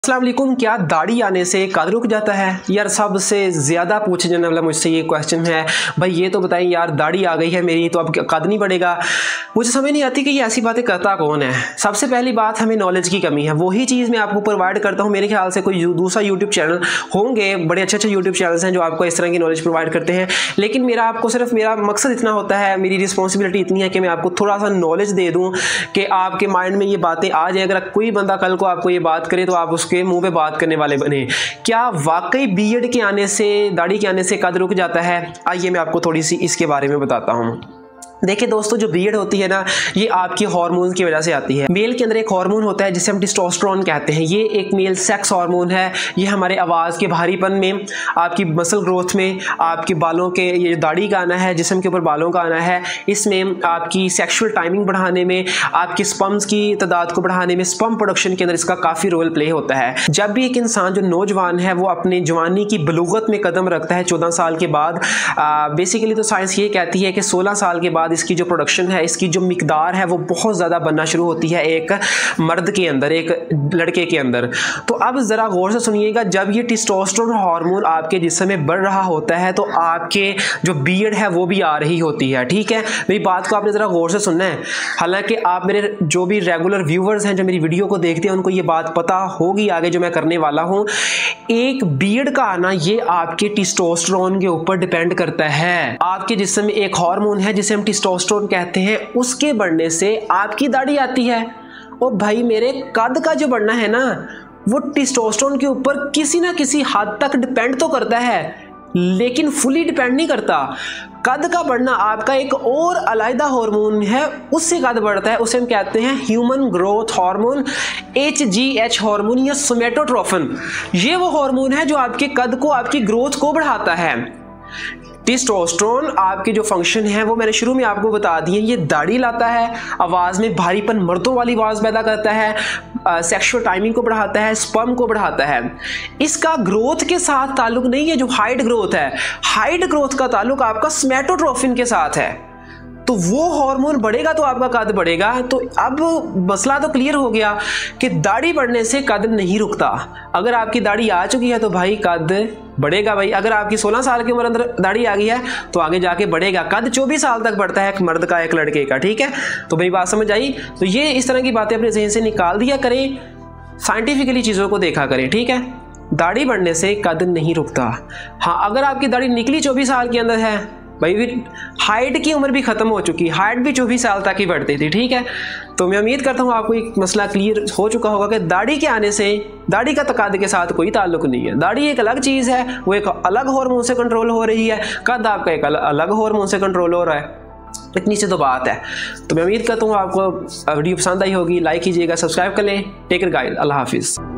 अस्सलाम वालेकुम। क्या दाढ़ी आने से कद रुक जाता है? यार सबसे ज़्यादा पूछे जाने वाला मुझसे ये क्वेश्चन है, भाई ये तो बताएं यार, दाढ़ी आ गई है मेरी तो अब कद नहीं बढ़ेगा। मुझे समझ नहीं आती कि ये ऐसी बातें करता कौन है। सबसे पहली बात, हमें नॉलेज की कमी है। वही चीज़ मैं आपको प्रोवाइड करता हूँ। मेरे ख्याल से कोई दूसरा यूट्यूब चैनल होंगे, बड़े अच्छे यूट्यूब चैनल्स हैं जो आपको इस तरह की नॉलेज प्रोवाइड करते हैं, लेकिन मेरा मकसद इतना होता है, मेरी रिस्पॉन्सिबिलिटी इतनी है कि मैं आपको थोड़ा सा नॉलेज दे दूँ कि आपके माइंड में ये बातें आ जाए। अगर कोई बंदा कल को आपको ये बात करे तो आप के मुंह पे बात करने वाले बने। क्या वाकई बीएड के आने से, दाढ़ी के आने से कद रुक जाता है? आइए मैं आपको थोड़ी सी इसके बारे में बताता हूं। देखिए दोस्तों, जो बीएड होती है ना, ये आपकी हार्मोन की वजह से आती है। मेल के अंदर एक हार्मोन होता है जिसे हम टेस्टोस्टेरोन कहते हैं। ये एक मेल सेक्स हार्मोन है। ये हमारे आवाज़ के भारीपन में, आपकी मसल ग्रोथ में, आपके बालों के, ये दाढ़ी का आना है, जिस्म के ऊपर बालों का आना है, इसमें आपकी सेक्सुअल टाइमिंग बढ़ाने में, आपके स्पर्म्स की तादाद को बढ़ाने में, स्पर्म प्रोडक्शन के अंदर इसका काफ़ी रोल प्ले होता है। जब भी एक इंसान जो नौजवान है वो अपने जवानी की बलूगत में कदम रखता है 14 साल के बाद, बेसिकली तो साइंस ये कहती है कि 16 साल के बाद इसकी जो प्रोडक्शन है, इसकी जो मिकदार है वो बहुत ज़्यादा बनना शुरू होती है एक मर्द के अंदर, एक लड़के के अंदर। तो अब ज़रा गौर से सुनिएगा, जब ये टेस्टोस्टेरोन हार्मोन आपके जिस्म में बढ़ रहा होता है तो आपके जो बीएड है वो भी आ रही होती है। ठीक है, मेरी बात को आपने ज़रा गौर से सुनना है। हालांकि आप मेरे जो भी रेगुलर व्यूवर्स हैं जो मेरी वीडियो को देखते हैं उनको ये बात पता होगी आगे जो मैं करने वाला हूँ। एक बीएड का आना ये आपके टेस्टोस्टेरोन के ऊपर डिपेंड करता है। आपके जिस्म में एक हार्मोन है जिसे हम टेस्टोस्टेरोन कहते हैं, उसके बढ़ने से आपकी दाढ़ी आती है। और भाई मेरे कद का जो बढ़ना है ना, वो टेस्टोस्टेरोन के ऊपर किसी ना किसी हद तक डिपेंड तो करता है, लेकिन फुली डिपेंड नहीं करता। कद का बढ़ना आपका एक और अलग हार्मोन है, उससे कद बढ़ता है, उसे हम कहते हैं human growth hormone, HGH hormone या सोमेटोट्रोफिन। ये वो हार्मोन है जो आपके कद को, आपकी ग्रोथ को बढ़ाता है। टेस्टोस्टेरोन आपके जो फंक्शन है वो मैंने शुरू में आपको बता दिए। ये दाढ़ी लाता है, आवाज़ में भारीपन, मर्दों वाली आवाज़ पैदा करता है, सेक्सुअल टाइमिंग को बढ़ाता है, स्पर्म को बढ़ाता है। इसका ग्रोथ के साथ ताल्लुक नहीं है। जो हाइट ग्रोथ है, हाइट ग्रोथ का ताल्लुक आपका सोमेटोट्रोफिन के साथ है। तो वो हार्मोन बढ़ेगा तो आपका कद बढ़ेगा। तो अब मसला तो क्लियर हो गया कि दाढ़ी बढ़ने से कद नहीं रुकता। अगर आपकी दाढ़ी आ चुकी है तो भाई कद बढ़ेगा। भाई अगर आपकी 16 साल की उम्र अंदर दाढ़ी आ गई है तो आगे जाके बढ़ेगा। कद 24 साल तक बढ़ता है एक मर्द का, एक लड़के का। ठीक है, तो मेरी बात समझ आई? तो ये इस तरह की बातें अपने ज़हन से निकाल दिया करें, साइंटिफिकली चीज़ों को देखा करें। ठीक है, दाढ़ी बढ़ने से कद नहीं रुकता। हाँ, अगर आपकी दाढ़ी निकली 24 साल के अंदर है, भाई फिर हाइट की उम्र भी खत्म हो चुकी, हाइट भी 24 साल तक ही बढ़ती थी। ठीक है, तो मैं उम्मीद करता हूँ आपको एक मसला क्लियर हो चुका होगा कि दाढ़ी के आने से, दाढ़ी का कद के साथ कोई ताल्लुक नहीं है। दाढ़ी एक अलग चीज़ है, वो एक अलग हार्मोन से कंट्रोल हो रही है। कद आपका एक अलग हार्मोन से कंट्रोल हो रहा है। इतनी सी तो बात है। तो मैं उम्मीद करता हूँ आपको वीडियो पसंद आई होगी। लाइक कीजिएगा, सब्सक्राइब कर लें। टेक केयर गाइस, अल्लाह हाफिज़।